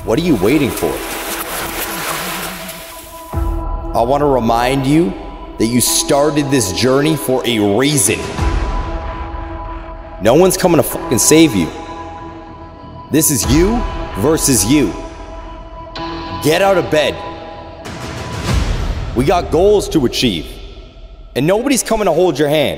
What are you waiting for? I want to remind you that you started this journey for a reason. No one's coming to fucking save you. This is you versus you. Get out of bed. We got goals to achieve, and nobody's coming to hold your hand.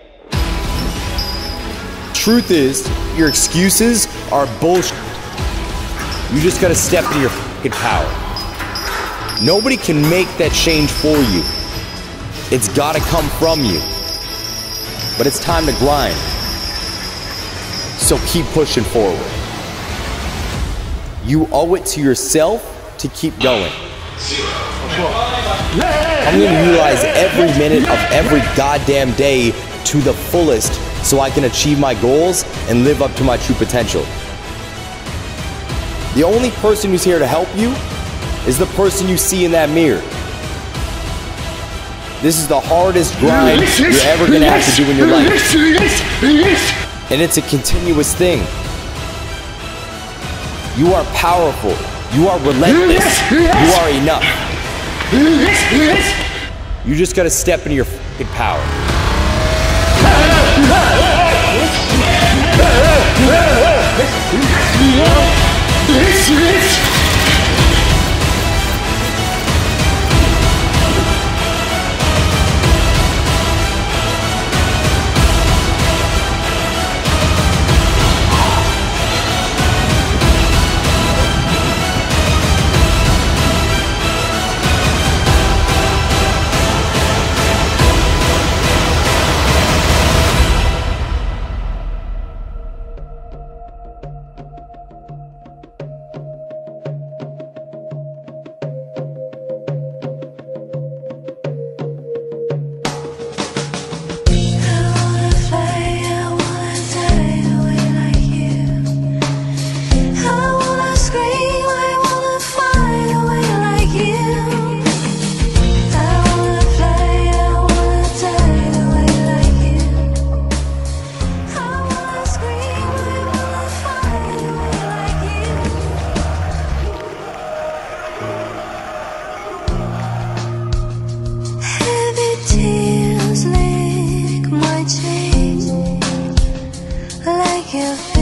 Truth is, your excuses are bullshit. You just gotta step into your fucking power. Nobody can make that change for you. It's gotta come from you. But it's time to grind. So keep pushing forward. You owe it to yourself to keep going. I'm gonna utilize every minute of every goddamn day to the fullest so I can achieve my goals and live up to my true potential. The only person who's here to help you is the person you see in that mirror. This is the hardest grind you're ever gonna have to do in your life. And it's a continuous thing. You are powerful. You are relentless. You are enough. You just gotta step into your fucking power. Like you.